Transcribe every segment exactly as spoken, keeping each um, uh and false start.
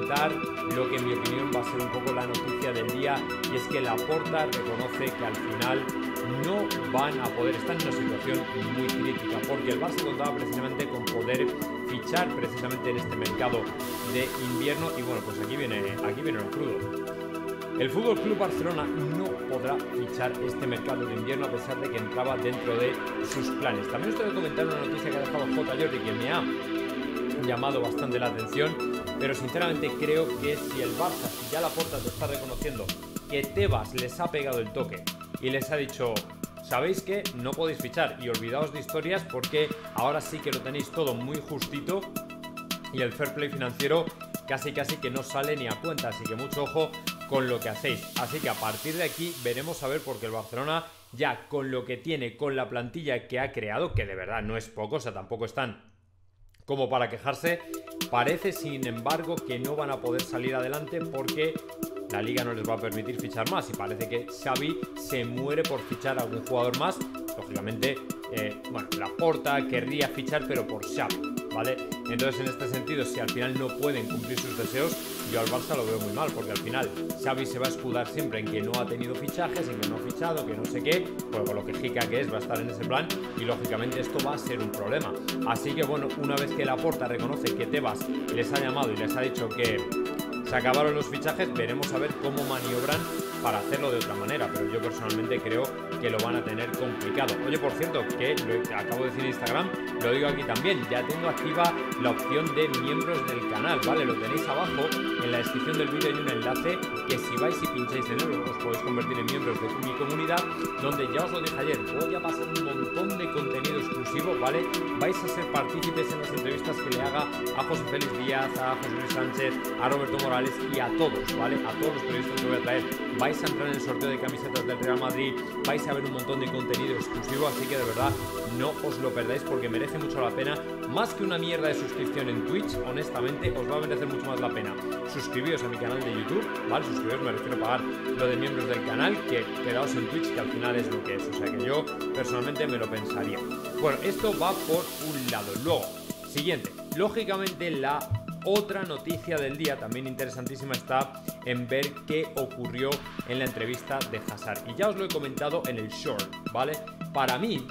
comentar lo que en mi opinión va a ser un poco la noticia del día, y es que Laporta reconoce que al final no van a poder, estar en una situación muy crítica, porque el Barça contaba precisamente con poder fichar precisamente en este mercado de invierno, y bueno, pues aquí viene, aquí viene lo crudo. El F C Barcelona no podrá fichar este mercado de invierno a pesar de que entraba dentro de sus planes. También os tengo que comentar una noticia que ha dejado J. Jordi, que me ha llamado bastante la atención, pero sinceramente creo que si el Barça, si ya Laporta te está reconociendo que Tebas les ha pegado el toque y les ha dicho: ¿sabéis qué? No podéis fichar y olvidaos de historias, porque ahora sí que lo tenéis todo muy justito y el fair play financiero casi casi que no sale ni a cuenta, así que mucho ojo con lo que hacéis. Así que a partir de aquí veremos a ver, porque el Barcelona ya con lo que tiene, con la plantilla que ha creado, que de verdad no es poco, o sea, tampoco están como para quejarse, parece sin embargo que no van a poder salir adelante porque la liga no les va a permitir fichar más, y parece que Xavi se muere por fichar a algún jugador más. Lógicamente, eh, bueno, Laporta querría fichar, pero por Xavi, ¿vale? Entonces, en este sentido, si al final no pueden cumplir sus deseos, yo al Barça lo veo muy mal, porque al final Xavi se va a escudar siempre en que no ha tenido fichajes, en que no ha fichado, que no sé qué, pues con lo que jica que es, va a estar en ese plan, y lógicamente esto va a ser un problema. Así que bueno, una vez que Laporta reconoce que Tebas les ha llamado y les ha dicho que se acabaron los fichajes, veremos a ver cómo maniobran para hacerlo de otra manera, pero yo personalmente creo que lo van a tener complicado. Oye, por cierto, que lo acabo de decir en Instagram, lo digo aquí también, ya tengo activa la opción de miembros del canal, ¿vale? Lo tenéis abajo, en la descripción del vídeo hay un enlace que si vais y pincháis en él os podéis convertir en miembros de mi comunidad, donde ya os lo dije ayer, voy a pasar un montón de contenido exclusivo, ¿vale? Vais a ser partícipes en las entrevistas que le haga a José Félix Díaz, a José Luis Sánchez, a Roberto Morales y a todos, ¿vale? A todos los periodistas que voy a traer. Vais a entrar en el sorteo de camisetas del Real Madrid, vais a ver un montón de contenido exclusivo, así que de verdad no os lo perdáis porque merece mucho la pena. Más que una mierda de suscripción en Twitch, honestamente os va a merecer mucho más la pena suscribiros a mi canal de YouTube, ¿vale? Suscribiros, me refiero a pagar lo de miembros del canal, que quedaos en Twitch, que al final es lo que es, o sea que yo personalmente me lo pensaría. Bueno, esto va por un lado. Luego, siguiente, lógicamente la otra noticia del día, también interesantísima, está en ver qué ocurrió en la entrevista de Hazard. Y ya os lo he comentado en el short, ¿vale? Para mí,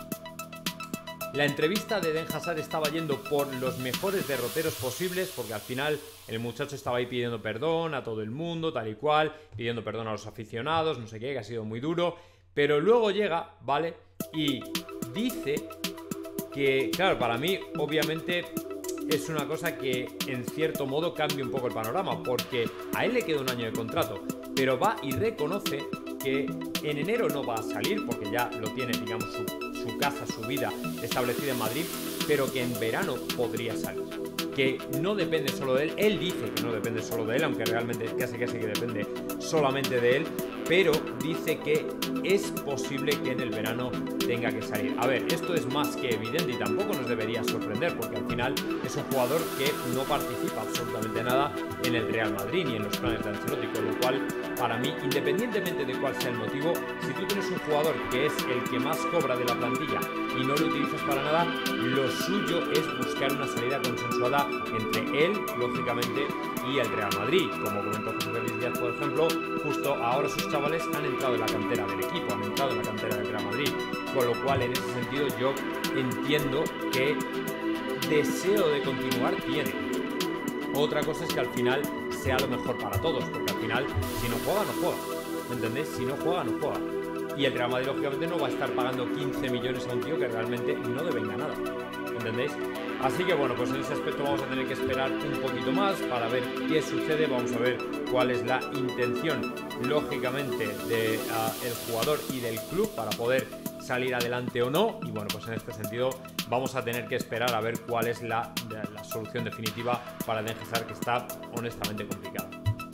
la entrevista de Eden Hazard estaba yendo por los mejores derroteros posibles, porque al final el muchacho estaba ahí pidiendo perdón a todo el mundo, tal y cual, pidiendo perdón a los aficionados, no sé qué, que ha sido muy duro. Pero luego llega, ¿vale? Y dice que, claro, para mí, obviamente, es una cosa que en cierto modo cambia un poco el panorama, porque a él le queda un año de contrato, pero va y reconoce que en enero no va a salir, porque ya lo tiene, digamos, su, su casa, su vida establecida en Madrid, pero que en verano podría salir, que no depende solo de él. Él dice que no depende solo de él, aunque realmente casi casi que depende solamente de él, pero dice que es posible que en el verano tenga que salir. A ver, esto es más que evidente y tampoco nos debería sorprender, porque al final es un jugador que no participa absolutamente nada en el Real Madrid ni en los planes de Ancelotti, con lo cual, para mí, independientemente de cuál sea el motivo, si tú tienes un jugador que es el que más cobra de la plantilla y no lo utilizas para nada, lo suyo es buscar una salida consensuada entre él, lógicamente, y el Real Madrid. Como comentó José Félix Díaz, por ejemplo, justo ahora sus chavales han entrado en la cantera del equipo, han entrado en la cantera del Real Madrid, con lo cual en ese sentido yo entiendo que deseo de continuar tiene. Otra cosa es que al final sea lo mejor para todos, porque al final si no juega, no juega, ¿me entendéis? Si no juega, no juega. Y el Real Madrid lógicamente no va a estar pagando quince millones a un tío que realmente no devenga nada, ¿entendéis? Así que bueno, pues en ese aspecto vamos a tener que esperar un poquito más para ver qué sucede. Vamos a ver cuál es la intención, lógicamente, del uh, jugador y del club para poder salir adelante o no. Y bueno, pues en este sentido vamos a tener que esperar a ver cuál es la, la solución definitiva para Eden Hazard, que está honestamente complicada.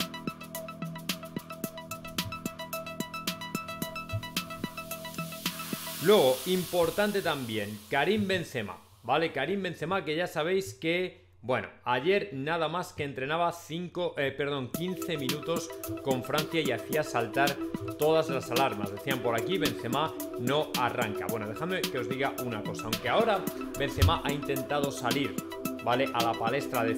Luego, importante también, Karim Benzema, ¿vale? Karim Benzema, que ya sabéis que, bueno, ayer nada más que entrenaba cinco, eh, perdón, quince minutos con Francia y hacía saltar todas las alarmas. Decían por aquí, Benzema no arranca. Bueno, dejadme que os diga una cosa. Aunque ahora Benzema ha intentado salir, ¿vale?, a la palestra a decir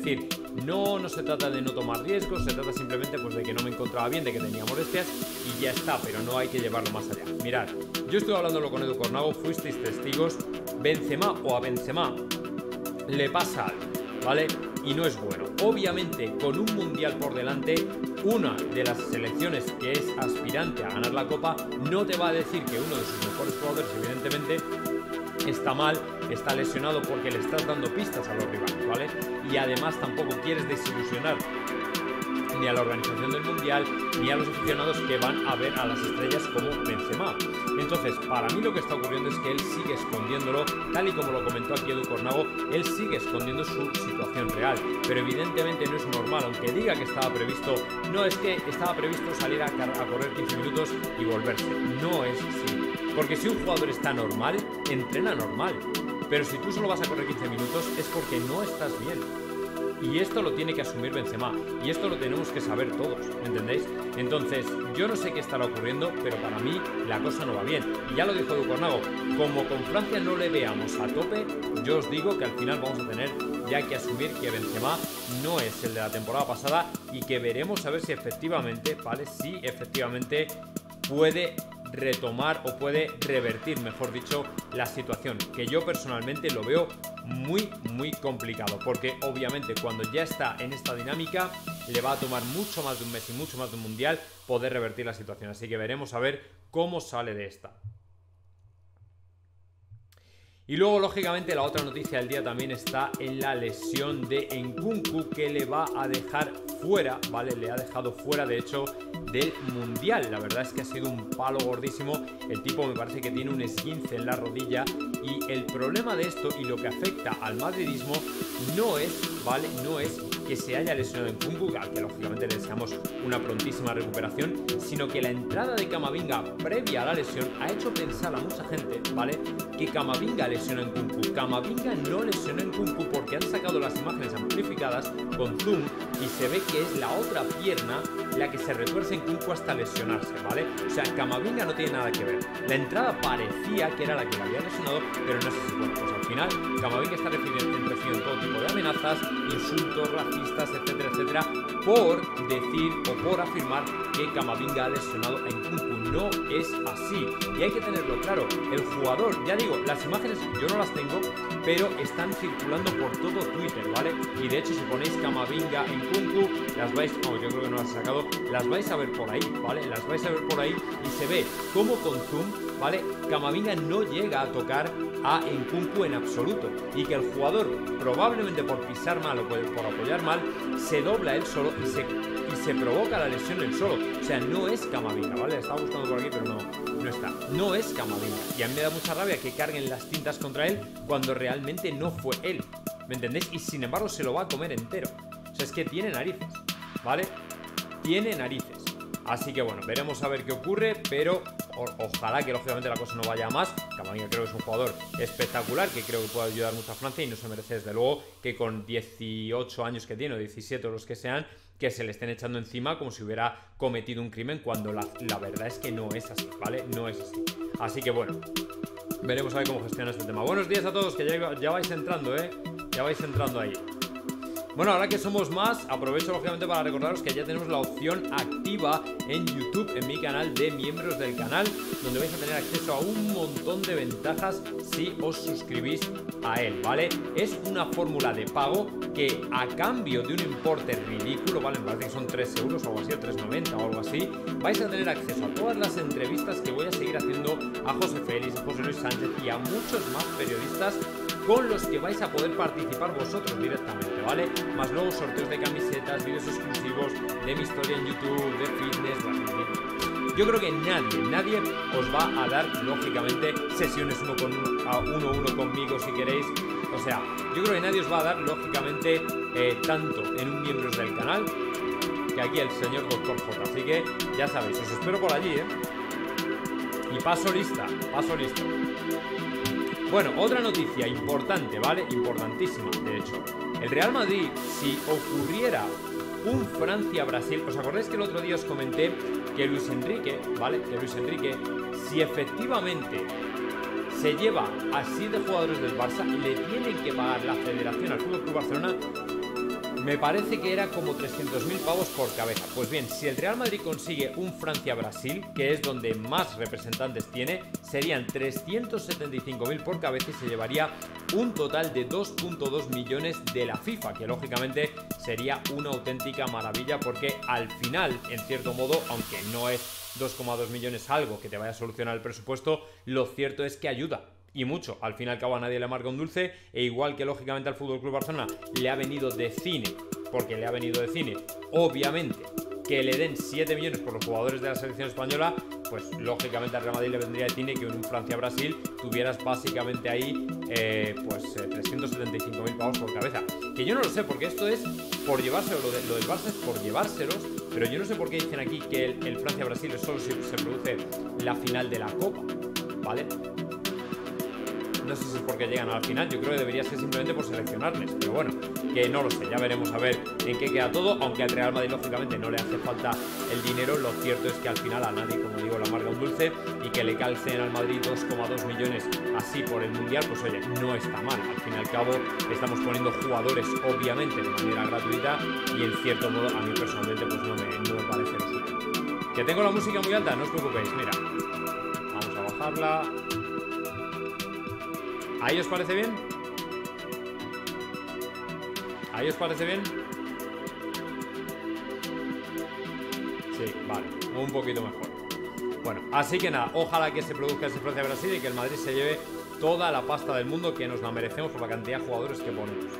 no, no se trata de no tomar riesgos, se trata simplemente pues de que no me encontraba bien, de que tenía molestias y ya está, pero no hay que llevarlo más allá. Mirad, yo estuve hablándolo con Edu Cornago, fuisteis testigos, Benzema o a Benzema le pasa algo, ¿vale? Y no es bueno. Obviamente, con un mundial por delante, una de las selecciones que es aspirante a ganar la Copa no te va a decir que uno de sus mejores jugadores, evidentemente, está mal, está lesionado porque le estás dando pistas a los rivales, ¿vale? Y además tampoco quieres desilusionar ni a la organización del mundial ni a los aficionados que van a ver a las estrellas como Benzema. Entonces, para mí lo que está ocurriendo es que él sigue escondiéndolo, tal y como lo comentó aquí Edu Cornago, él sigue escondiendo su situación real, pero evidentemente no es normal, aunque diga que estaba previsto, no es que estaba previsto salir a, a correr quince minutos y volverse, no es así, porque si un jugador está normal, entrena normal, pero si tú solo vas a correr quince minutos es porque no estás bien. Y esto lo tiene que asumir Benzema. Y esto lo tenemos que saber todos, ¿entendéis? Entonces, yo no sé qué estará ocurriendo, pero para mí la cosa no va bien. Y ya lo dijo Edu Cornago, como con Francia no le veamos a tope, yo os digo que al final vamos a tener ya que asumir que Benzema no es el de la temporada pasada y que veremos a ver si efectivamente, ¿vale? Si efectivamente puede retomar o puede revertir, mejor dicho, la situación, que yo personalmente lo veo muy muy complicado, porque obviamente cuando ya está en esta dinámica le va a tomar mucho más de un mes y mucho más de un mundial poder revertir la situación, así que veremos a ver cómo sale de esta. Y luego, lógicamente, la otra noticia del día también está en la lesión de Nkunku, que le va a dejar fuera, ¿vale? Le ha dejado fuera, de hecho, del Mundial. La verdad es que ha sido un palo gordísimo. El tipo me parece que tiene un esguince en la rodilla. Y el problema de esto y lo que afecta al madridismo no es, ¿vale? No es que se haya lesionado Nkunku, al que lógicamente le deseamos una prontísima recuperación, sino que la entrada de Camavinga previa a la lesión ha hecho pensar a mucha gente, ¿vale? Que Camavinga lesionó en Nkunku. Camavinga no lesionó en Nkunku porque han sacado las imágenes amplificadas con zoom y se ve que es la otra pierna la que se retuerce en Nkunku hasta lesionarse, ¿vale? O sea, Camavinga no tiene nada que ver. La entrada parecía que era la que le había lesionado, pero no es así. Bueno, pues al final Camavinga está recibiendo, recibiendo todo tipo de amenazas, insultos, racistas, etcétera, etcétera, por decir o por afirmar que Camavinga ha lesionado en Nkunku. No es así y hay que tenerlo claro. El jugador, ya digo, las imágenes yo no las tengo, pero están circulando por todo Twitter, ¿vale? Y de hecho, si ponéis Camavinga en Nkunku, las vais, no, yo creo que no las he sacado, las vais a ver por ahí, ¿vale? Las vais a ver por ahí y se ve como con zoom, ¿vale? Camavinga no llega a tocar a Nkunku en absoluto y que el jugador, probablemente por pisar mal o por apoyar mal, se dobla él solo y se, y se provoca la lesión él solo. O sea, no es Camavinga, ¿vale? La estaba buscando por aquí, pero no, no está. No es Camavinga. Y a mí me da mucha rabia que carguen las tintas contra él cuando realmente no fue él, ¿me entendéis? Y sin embargo se lo va a comer entero. O sea, es que tiene narices, ¿vale? Tiene narices. Así que bueno, veremos a ver qué ocurre, pero o ojalá que lógicamente la cosa no vaya a más. Camavinga creo que es un jugador espectacular, que creo que puede ayudar mucho a Francia y no se merece desde luego que con dieciocho años que tiene, o diecisiete o los que sean, que se le estén echando encima como si hubiera cometido un crimen, cuando la, la verdad es que no es así, ¿vale? No es así. Así que bueno, veremos a ver cómo gestiona este tema. Buenos días a todos, que ya, ya vais entrando, ¿eh? Ya vais entrando ahí. Bueno, ahora que somos más, aprovecho lógicamente para recordaros que ya tenemos la opción activa en YouTube, en mi canal de miembros del canal, donde vais a tener acceso a un montón de ventajas si os suscribís a él, ¿vale? Es una fórmula de pago que a cambio de un importe ridículo, ¿vale? Me parece que son tres euros o algo así, o tres noventa o algo así, vais a tener acceso a todas las entrevistas que voy a seguir haciendo a José Félix, a José Luis Sánchez y a muchos más periodistas con los que vais a poder participar vosotros directamente, ¿vale? Más luego sorteos de camisetas, vídeos exclusivos de mi historia en YouTube, de fitness, bueno, yo creo que nadie, nadie os va a dar, lógicamente, sesiones uno con uno, a uno, uno conmigo si queréis. O sea, yo creo que nadie os va a dar, lógicamente, eh, tanto en un miembros del canal que aquí el señor doctor J. Así que ya sabéis, os espero por allí, ¿eh? Y paso lista, paso lista. Bueno, otra noticia importante, ¿vale? Importantísima, de hecho. El Real Madrid, si ocurriera un Francia-Brasil... ¿Os acordáis que el otro día os comenté que Luis Enrique, ¿vale? Que Luis Enrique, si efectivamente se lleva a siete jugadores del Barça, le tienen que pagar la federación al F C Barcelona Me parece que era como trescientos mil pavos por cabeza. Pues bien, si el Real Madrid consigue un Francia-Brasil, que es donde más representantes tiene, serían trescientos setenta y cinco mil por cabeza y se llevaría un total de dos punto dos millones de la FIFA, que lógicamente sería una auténtica maravilla porque al final, en cierto modo, aunque no es dos coma dos millones algo que te vaya a solucionar el presupuesto, lo cierto es que ayuda. Y mucho, al fin y al cabo a nadie le marca un dulce, e igual que lógicamente al F C Barcelona le ha venido de cine, porque le ha venido de cine, obviamente, que le den siete millones por los jugadores de la selección española, pues lógicamente al Real Madrid le vendría de cine que en un Francia-Brasil tuvieras básicamente ahí eh, pues eh, trescientos setenta y cinco mil pavos por cabeza. Que yo no lo sé, porque esto es por llevárselo, lo, de, lo del Barça es por llevárselos, pero yo no sé por qué dicen aquí que el, el Francia-Brasil solo se, se produce la final de la Copa, ¿vale? No sé si es porque llegan al final, yo creo que debería ser simplemente por seleccionarles, pero bueno, que no lo sé, ya veremos a ver en qué queda todo, aunque al Real Madrid lógicamente no le hace falta el dinero, lo cierto es que al final a nadie, como digo, le amarga un dulce y que le calcen al Madrid dos coma dos millones así por el Mundial, pues oye, no está mal, al fin y al cabo estamos poniendo jugadores obviamente de manera gratuita y en cierto modo a mí personalmente pues no me, no me parece lo suyo. Que tengo la música muy alta, no os preocupéis, mira, vamos a bajarla. ¿Ahí os parece bien? ¿Ahí os parece bien? Sí, vale, un poquito mejor. Bueno, así que nada, ojalá que se produzca ese Francia-Brasil y que el Madrid se lleve toda la pasta del mundo, que nos la merecemos por la cantidad de jugadores que ponemos.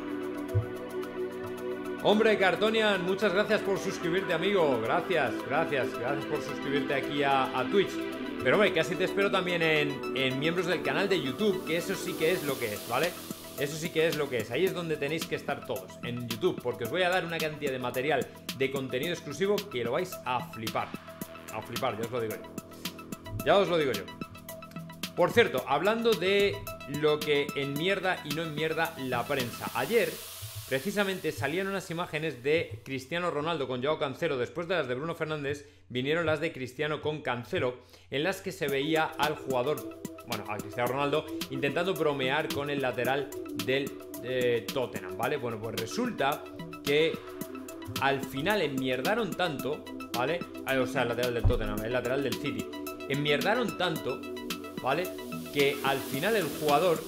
Hombre, Cartonian, muchas gracias por suscribirte, amigo. Gracias, gracias, gracias por suscribirte aquí a, a Twitch. Pero hombre, casi te espero también en, en miembros del canal de YouTube, que eso sí que es lo que es, ¿vale? Eso sí que es lo que es. Ahí es donde tenéis que estar todos, en YouTube, porque os voy a dar una cantidad de material de contenido exclusivo que lo vais a flipar. A flipar, ya os lo digo yo. Ya os lo digo yo. Por cierto, hablando de lo que enmierda y no enmierda la prensa. Ayer, precisamente, salían unas imágenes de Cristiano Ronaldo con Joao Cancelo. Después de las de Bruno Fernández, vinieron las de Cristiano con Cancelo, en las que se veía al jugador, bueno, a Cristiano Ronaldo, intentando bromear con el lateral del eh, Tottenham, ¿vale? Bueno, pues resulta que al final enmierdaron tanto, ¿vale? O sea, el lateral del Tottenham, el lateral del City. Enmierdaron tanto, ¿vale? Que al final el jugador,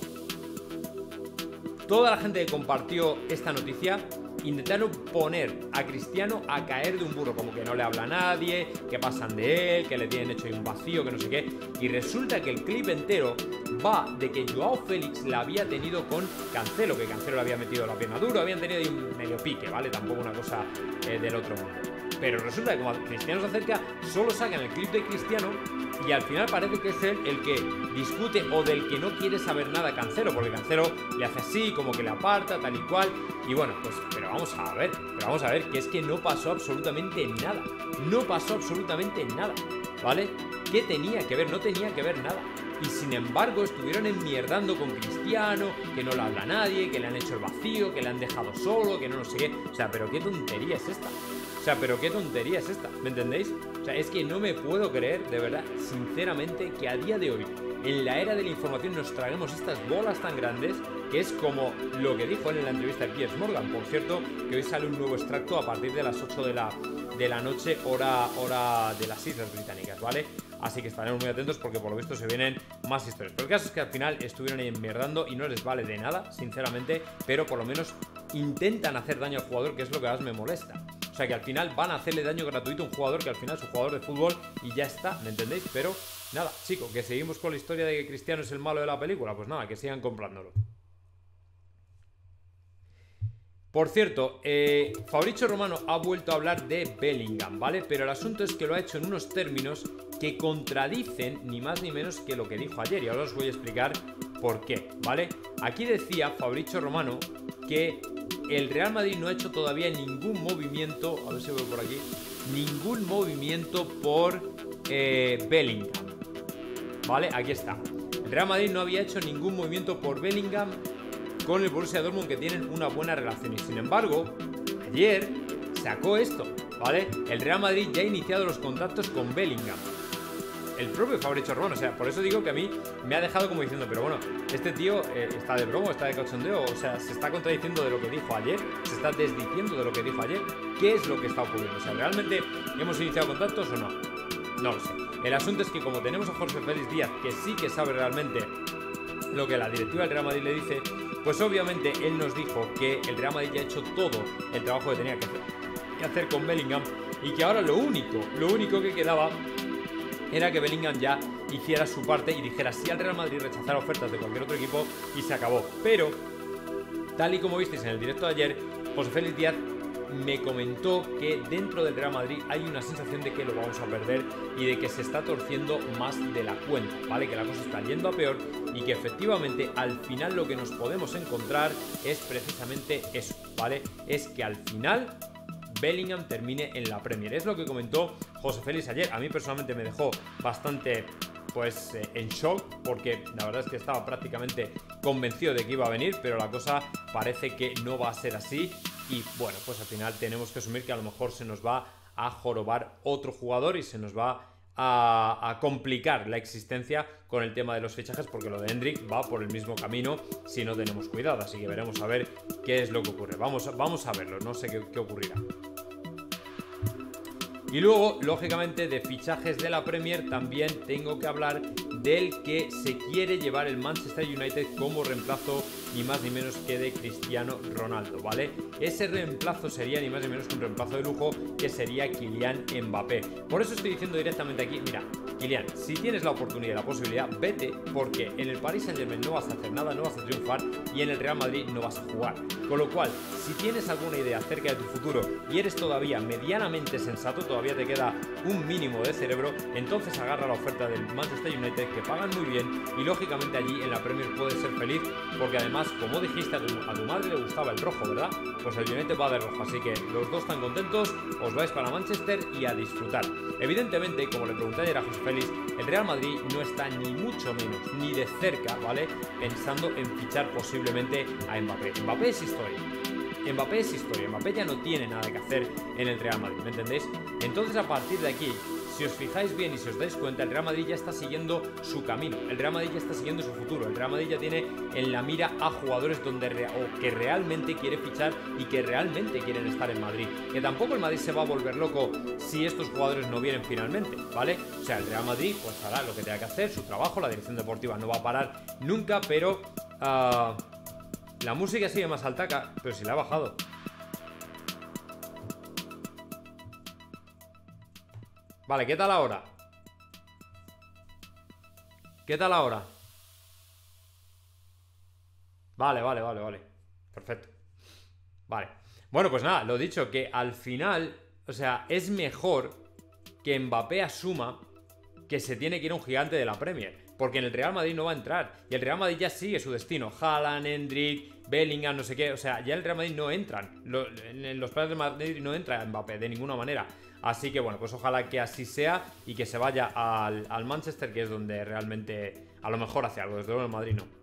toda la gente que compartió esta noticia, intentaron poner a Cristiano a caer de un burro, como que no le habla a nadie, que pasan de él, que le tienen hecho ahí un vacío, que no sé qué. Y resulta que el clip entero va de que Joao Félix la había tenido con Cancelo, que Cancelo le había metido la pierna duro, habían tenido ahí un medio pique, ¿vale? Tampoco una cosa eh, del otro mundo. Pero resulta que como Cristiano se acerca, solo sacan el clip de Cristiano y al final parece que es él el que discute o del que no quiere saber nada a Cancelo, porque Cancelo le hace así, como que le aparta, tal y cual. Y bueno, pues, pero vamos a ver, pero vamos a ver, que es que no pasó absolutamente nada. No pasó absolutamente nada, ¿vale? ¿Qué tenía que ver? No tenía que ver nada. Y sin embargo estuvieron enmierdando con Cristiano, que no le habla a nadie, que le han hecho el vacío, que le han dejado solo, que no lo sé qué. O sea, pero qué tontería es esta. O sea, pero qué tontería es esta, ¿me entendéis? O sea, es que no me puedo creer, de verdad, sinceramente, que a día de hoy, en la era de la información, nos traguemos estas bolas tan grandes, que es como lo que dijo él en la entrevista de Piers Morgan. Por cierto, que hoy sale un nuevo extracto a partir de las ocho de la, de la noche, hora, hora de las Islas Británicas, ¿vale? Así que estaremos muy atentos porque por lo visto se vienen más historias. Pero el caso es que al final estuvieron ahí enmierdando y no les vale de nada, sinceramente, pero por lo menos intentan hacer daño al jugador, que es lo que más me molesta. O sea, que al final van a hacerle daño gratuito a un jugador que al final es un jugador de fútbol y ya está, ¿me entendéis? Pero nada, chicos, que seguimos con la historia de que Cristiano es el malo de la película. Pues nada, que sigan comprándolo. Por cierto, eh, Fabrizio Romano ha vuelto a hablar de Bellingham, ¿vale? Pero el asunto es que lo ha hecho en unos términos que contradicen ni más ni menos que lo que dijo ayer. Y ahora os voy a explicar por qué, ¿vale? Aquí decía Fabrizio Romano que el Real Madrid no ha hecho todavía ningún movimiento, a ver si veo por aquí, ningún movimiento por eh, Bellingham, ¿vale? Aquí está. El Real Madrid no había hecho ningún movimiento por Bellingham con el Borussia Dortmund, que tienen una buena relación. Y sin embargo, ayer sacó esto, ¿vale? El Real Madrid ya ha iniciado los contactos con Bellingham. el propio Fabrizio Romano. O sea, por eso digo que a mí me ha dejado como diciendo, pero bueno, este tío eh, está de broma, está de cachondeo, o sea, se está contradiciendo de lo que dijo ayer, se está desdiciendo de lo que dijo ayer. ¿Qué es lo que está ocurriendo? O sea, ¿realmente hemos iniciado contactos o no? No lo sé. El asunto es que como tenemos a José Félix Díaz, que sí que sabe realmente lo que la directiva del Real Madrid le dice, pues obviamente él nos dijo que el Real Madrid ya ha hecho todo el trabajo que tenía que hacer, que hacer con Bellingham, y que ahora lo único, lo único que quedaba era que Bellingham ya hiciera su parte y dijera sí al Real Madrid, rechazar ofertas de cualquier otro equipo y se acabó. Pero, tal y como visteis en el directo de ayer, José Félix Díaz me comentó que dentro del Real Madrid hay una sensación de que lo vamos a perder y de que se está torciendo más de la cuenta, ¿vale? Que la cosa está yendo a peor y que efectivamente al final lo que nos podemos encontrar es precisamente eso, ¿vale? Es que al final Bellingham termine en la Premier. Es lo que comentó José Félix ayer. A mí personalmente me dejó bastante pues eh, en shock, porque la verdad es que estaba prácticamente convencido de que iba a venir, pero la cosa parece que no va a ser así. Y bueno, pues al final tenemos que asumir que a lo mejor se nos va a jorobar otro jugador y se nos va a, a complicar la existencia con el tema de los fichajes, porque lo de Endrick va por el mismo camino si no tenemos cuidado. Así que veremos a ver qué es lo que ocurre. Vamos, vamos a verlo, no sé qué, qué ocurrirá. Y luego, lógicamente, de fichajes de la Premier también tengo que hablar del que se quiere llevar el Manchester United como reemplazo ni más ni menos que de Cristiano Ronaldo, ¿vale? Ese reemplazo sería ni más ni menos que un reemplazo de lujo, que sería Kylian Mbappé. Por eso estoy diciendo directamente aquí, mira, Kylian, si tienes la oportunidad y la posibilidad, vete, porque en el Paris Saint-Germain no vas a hacer nada, no vas a triunfar, y en el Real Madrid no vas a jugar. Con lo cual, si tienes alguna idea acerca de tu futuro y eres todavía medianamente sensato, todavía te queda un mínimo de cerebro, entonces agarra la oferta del Manchester United, que pagan muy bien, y lógicamente allí en la Premier puedes ser feliz, porque además, como dijiste, a tu, a tu madre le gustaba el rojo, ¿verdad? Pues el United va de rojo, así que los dos están contentos, os vais para Manchester y a disfrutar. Evidentemente, como le pregunté ayer a José Félix, el Real Madrid no está ni mucho menos, ni de cerca, ¿vale?, pensando en fichar posiblemente a Mbappé. Mbappé es historia. Mbappé es historia, Mbappé ya no tiene nada que hacer en el Real Madrid, ¿me entendéis? Entonces, a partir de aquí, si os fijáis bien y si os dais cuenta, el Real Madrid ya está siguiendo su camino, el Real Madrid ya está siguiendo su futuro, el Real Madrid ya tiene en la mira a jugadores donde re o que realmente quiere fichar y que realmente quieren estar en Madrid. Que tampoco el Madrid se va a volver loco si estos jugadores no vienen finalmente, ¿vale? O sea, el Real Madrid pues hará lo que tenga que hacer, su trabajo, la dirección deportiva no va a parar nunca, pero uh, la música sigue más alta, pero si la ha bajado. Vale, ¿qué tal ahora? ¿Qué tal ahora? Vale, vale, vale, vale. Perfecto. Vale. Bueno, pues nada, lo dicho, que al final, o sea, es mejor que Mbappé asuma que se tiene que ir a un gigante de la Premier, porque en el Real Madrid no va a entrar, y el Real Madrid ya sigue su destino. Haaland, Endrick, Bellingham, no sé qué, o sea, ya en el Real Madrid no entran, en los planes de Madrid no entra Mbappé de ninguna manera. Así que bueno, pues ojalá que así sea y que se vaya al, al Manchester, que es donde realmente a lo mejor hace algo. Desde luego en el Madrid no.